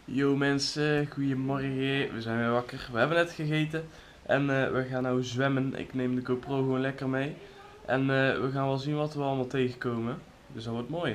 Yo mensen, goedemorgen. We zijn weer wakker. We hebben net gegeten en we gaan nou zwemmen. Ik neem de GoPro gewoon lekker mee. En we gaan wel zien wat we allemaal tegenkomen. Dus dat wordt mooi.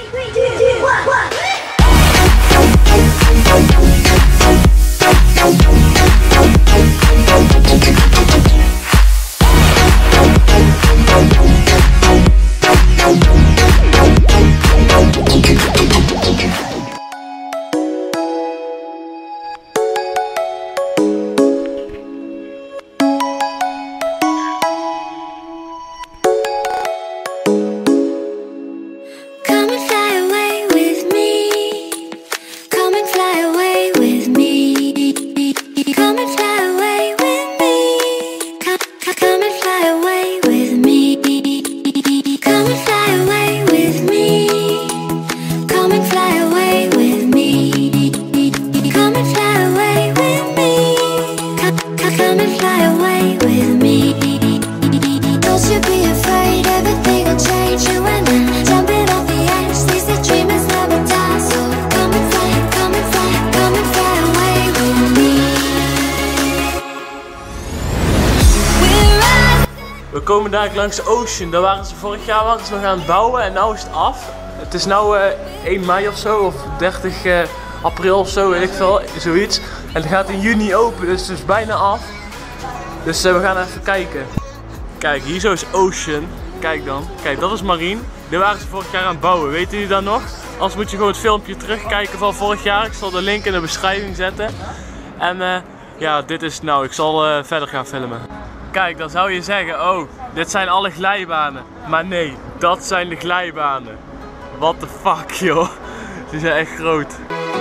We komen daar langs Ocean. Daar waren ze vorig jaar nog aan het bouwen en nu is het af. Het is nu 1 mei of zo, of 30 april of zo, weet ik veel, zoiets. En het gaat in juni open, dus het is bijna af. Dus we gaan even kijken. Kijk, hier zo is Ocean. Kijk dan. Kijk, dat is Marine. Daar waren ze vorig jaar aan het bouwen. Weten jullie dat nog? Anders moet je gewoon het filmpje terugkijken van vorig jaar. Ik zal de link in de beschrijving zetten. En ja, dit is het nou. Ik zal verder gaan filmen. Kijk, dan zou je zeggen, oh, dit zijn alle glijbanen. Maar nee, dat zijn de glijbanen. What the fuck, joh. Die zijn echt groot.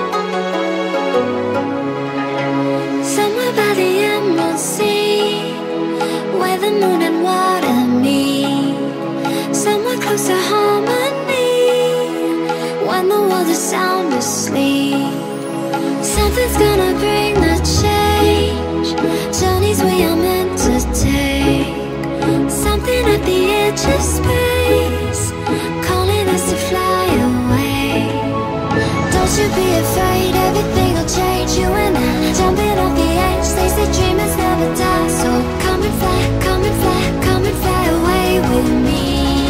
Somewhere by the emerald sea, where the moon and water meet. Somewhere close to harmony, when the world is sound asleep. Something's gonna bring the change, journeys we are meant to take. Something at the edge of space, calling us to fly away. Don't you be afraid, everything will change. You and I, jumping off the edge. They say dreamers never die, so come and fly, come and fly, come and fly away with me.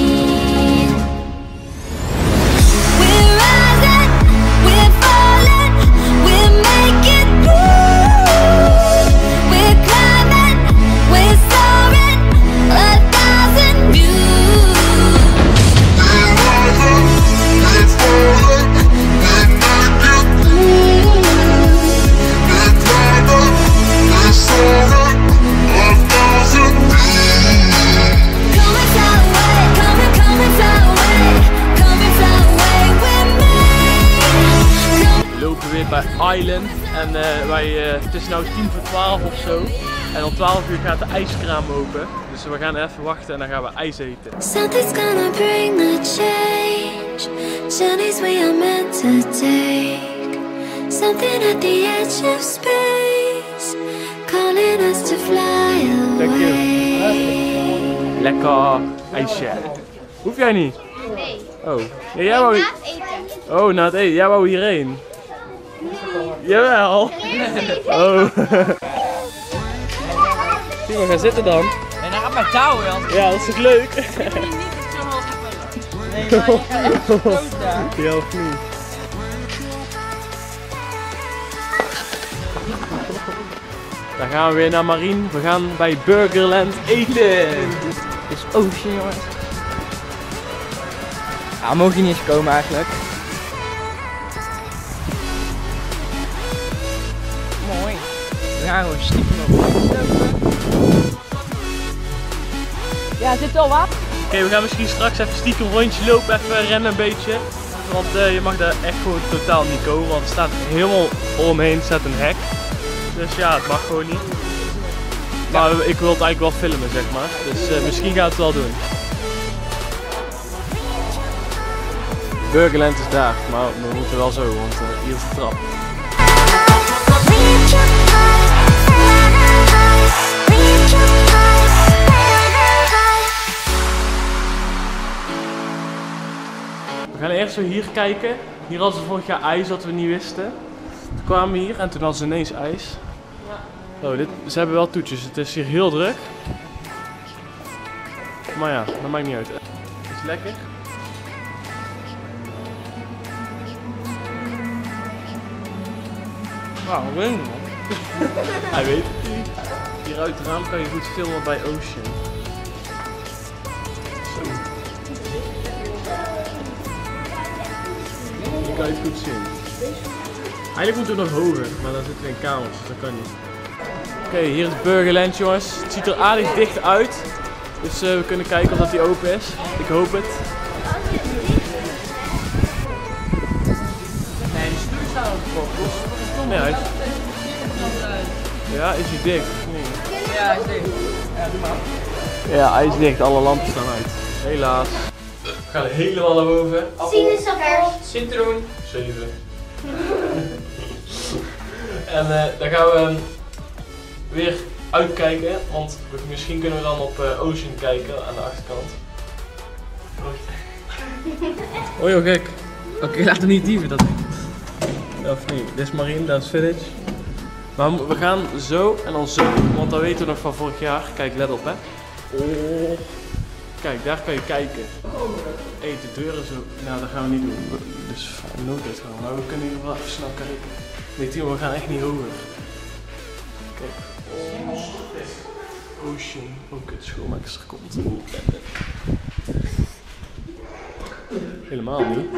We're rising, we're falling, we're making through. We're climbing, we're soaring, 1,000 views. We're rising, we're falling, we're making through. We're climbing, we're soaring, 1,000 views. Come and fly away, come and fly away, come and fly away with me. We lopen weer bij Island en het is nu 11:50 of zo. En om 12 uur gaat de ijskraam open. Dus we gaan even wachten en dan gaan we ijs eten. Something's gonna bring the change, journeys we are meant to take. Something at the edge of space, calling us to fly away. Lekker ijsje. Hoef jij niet? Nee. Oh. Ja, jij wou... Na het eten. Oh, na het eten. Jij wou hierheen? Nee. Jawel. Oh. Timo, ga zitten dan. En dan gaat mijn touw wel. Ja, dat is toch leuk? Ik wil niet zo hoog vullen. Nee, maar je gaat echt groot daar. Ja, of niet? Dan gaan we weer naar Marine. We gaan bij Burgerland eten. Dit is Ocean, jongens. Ja, mogen je niet eens komen eigenlijk. Mooi. We gaan gewoon stiekem op. Ja, zit al wat? Oké, we gaan misschien straks even stiekem een rondje lopen, even rennen een beetje. Want je mag daar echt gewoon totaal niet komen, want er staat helemaal omheen staat een hek. Dus ja, het mag gewoon niet. Maar ik wil het eigenlijk wel filmen, zeg maar. Dus misschien gaat het wel doen. Burgerland is daar, maar we moeten wel zo, want hier is de trap. We gaan eerst zo hier kijken. Hier hadden ze vorig jaar ijs wat we niet wisten. Toen kwamen we hier en toen hadden ze ineens ijs. Oh, ze hebben wel toetjes. Het is hier heel druk. Maar ja, dat maakt niet uit. Het is lekker. Wauw, wat weet je man? Hij weet het niet. Hier uit het raam kan je goed filmen bij Ocean. Zo. Hier kan je het goed zien. Eigenlijk moeten we nog hoger, maar dan zitten we in kamers, dus dat kan niet. Oké, hier is Burgerland jongens. Het ziet er aardig dicht uit. Dus we kunnen kijken of dat die open is. Ik hoop het. Nee, de stuur staat ook voor. Nee, hij is... Ja, is hij dicht? Nee. Ja, hij is dicht. Ja, doe maar. Ja, hij is dicht. Alle lampen staan uit. Helaas. We gaan helemaal naar boven. Sinaasappel. Citroen. 7. En dan gaan we weer uitkijken, want misschien kunnen we dan op Ocean kijken aan de achterkant. Oh joh, gek. Oké, laten we niet dieven dat ding. Of niet, dit is Marine, dat is Village. Maar we gaan zo en dan zo, want dat weten we nog van vorig jaar. Kijk, let op hè. Oh. Kijk, daar kan je kijken. Hé, de deuren zo. Nou, dat gaan we niet doen. Dus nooit uitgaan. Maar we kunnen hier wel even snel kijken. Nee, Timo, we gaan echt niet hoger. Kijk. Oh. Ocean. Ook het schoonmaakster komt. Helemaal niet.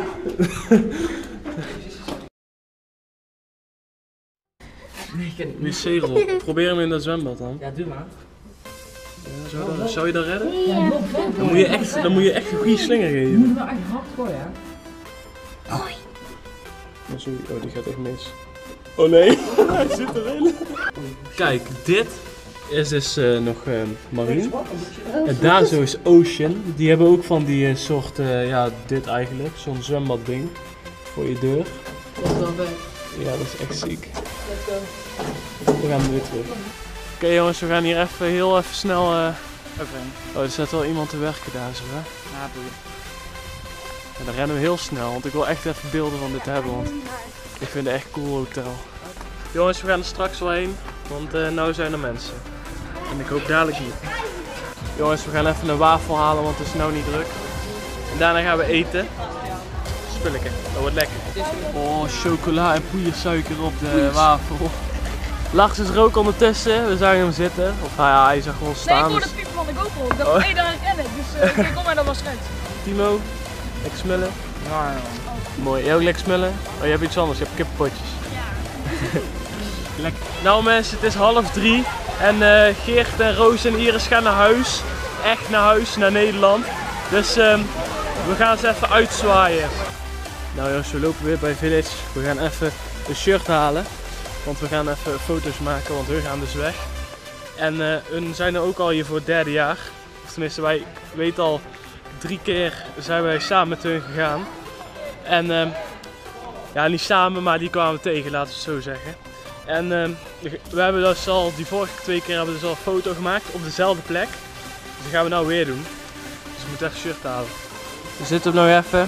Nee, ik ken het niet. Wc-rol. Probeer hem in dat zwembad dan. Ja, doe maar. Ja, zou je dat redden? Ja, Dan moet je echt een goede slinger Je geven. moet hem wel echt hard gooien, hè? Oh, sorry. Oh, die gaat echt mis. Oh nee, hij zit erin. Kijk, dit is dus nog Marine. En daar zo is Ocean. Die hebben ook van die soort, ja, dit eigenlijk. Zo'n zwembad ding. Voor je deur. Dat is wel weg. Ja, dat is echt ziek. We gaan weer terug. Oké jongens, we gaan hier even heel even snel... Oh, er staat wel iemand te werken daar zo, hè? Ja, boeien. En dan rennen we heel snel, want ik wil echt even beelden van dit hebben, want ik vind het echt een cool hotel. Jongens, we gaan er straks wel heen, want nou zijn er mensen. En ik hoop dadelijk niet. Jongens, we gaan even een wafel halen, want het is nou niet druk. En daarna gaan we eten. Spulletje, dat wordt lekker. Oh, chocola en poeiersuiker op de wafel. Lars is er ook ondertussen, we zagen hem zitten. Of nou ja, hij zag gewoon Nee, ik staan. hoorde het piepen van de GoPro. Ik dacht, hé, daar herken ik. Dus ik kom maar dan was het. Timo, lekker smullen. Ja, Mooi, jij ook lekker smullen? Oh, je hebt iets anders, je hebt kippenpotjes. Lekker. Nou mensen, het is 2:30 en Geert en Roos en Iris gaan naar huis. Echt naar huis, naar Nederland. Dus we gaan ze even uitzwaaien. Nou jongens, we lopen weer bij Village. We gaan even een shirt halen. Want we gaan even foto's maken, want hun gaan dus weg. En hun zijn er ook al hier voor het 3e jaar. Of tenminste, wij weten al 3 keer zijn wij samen met hun gegaan. En ja, niet samen, maar die kwamen we tegen, laten we het zo zeggen. En we hebben dus al, die vorige 2 keer hebben we dus al een foto gemaakt op dezelfde plek. Dus dat gaan we nou weer doen. Dus we moeten even een shirt halen. We zitten nog even.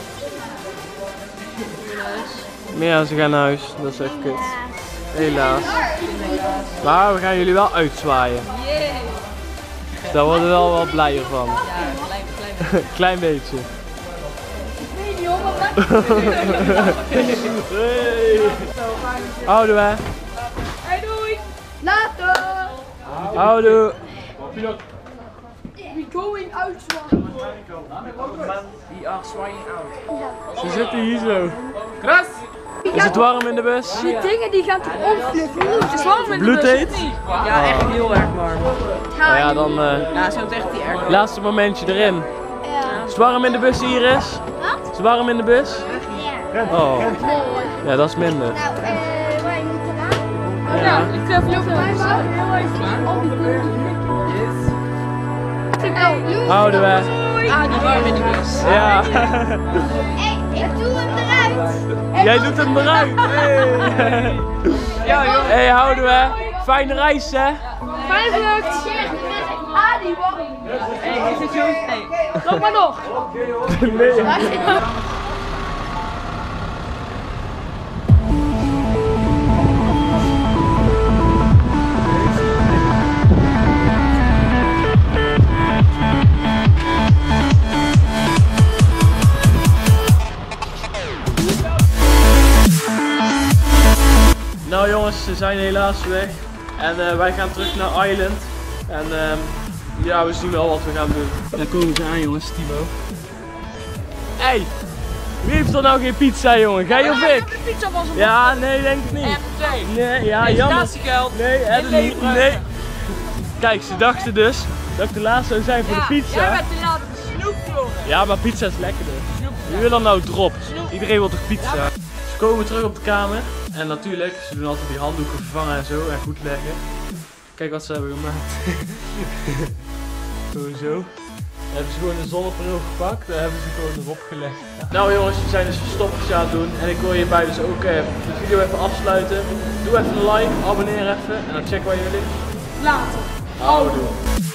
Ja, ze gaan naar huis. Dat is echt kut. Helaas. Maar we gaan jullie wel uitzwaaien. Dus daar worden we wel wat blijer van. Ja, klein. Klein beetje. Nee, die jongen, Hey. Houden we. Hey, doei. Later. Houden. We going out. We are swaying out. Ze zitten hier zo. Kras! Is het warm in de bus? Die dingen die gaan toch omflippen? Het is warm in de bus, Bloedheet? of niet? Ja, echt heel erg warm. Nou ja, dan Ja, ze heeft echt die erg. laatste momentje erin. Is het warm in de bus, Iris? Wat? Is het warm in de bus? Ja. Oh. Ja, dat is minder. Nou, wij moeten aan. Ja, ik vlog mij maar heel even al die dingen. Houden we. Ah, die warm in de bus. Ja. Ik doe hem eruit. Jij doet hem eruit. Hey. Ja, joh. Hey, houden we. Fijne reis, hè? Fijn vlucht. Die warm. Hey, is het zo? Nee. Nog maar nog. Nee. Nou jongens, ze zijn helaas weg. En wij gaan terug naar Island. En ja, we zien wel wat we gaan doen. Daar komen ze aan jongens, Timo. Hey, wie heeft er nou geen pizza jongen? Jij of ik? Pizza was een Ja, nee, denk ik niet. echt Nee, ja, jammer. statiegeld. Nee, het niet. Nee. Kijk, ze dachten dus dat ik de laatste zou zijn voor de pizza. Jij bent inderdaad een snoep jongen. Ja, maar pizza is lekkerder. Wie wil er nou drop? Iedereen wil toch pizza? Ze komen terug op de kamer. En natuurlijk, ze doen altijd die handdoeken vervangen en zo en goed leggen. Kijk wat ze hebben gemaakt. Gewoon zo. Dan hebben ze gewoon een zonnebril gepakt, daar hebben ze gewoon erop gelegd. Nou jongens, we zijn dus verstoppertjes aan het doen. En ik wil hierbij dus ook de video even afsluiten. Doe even een like, abonneer even en dan checken wij jullie Later. Houdoe.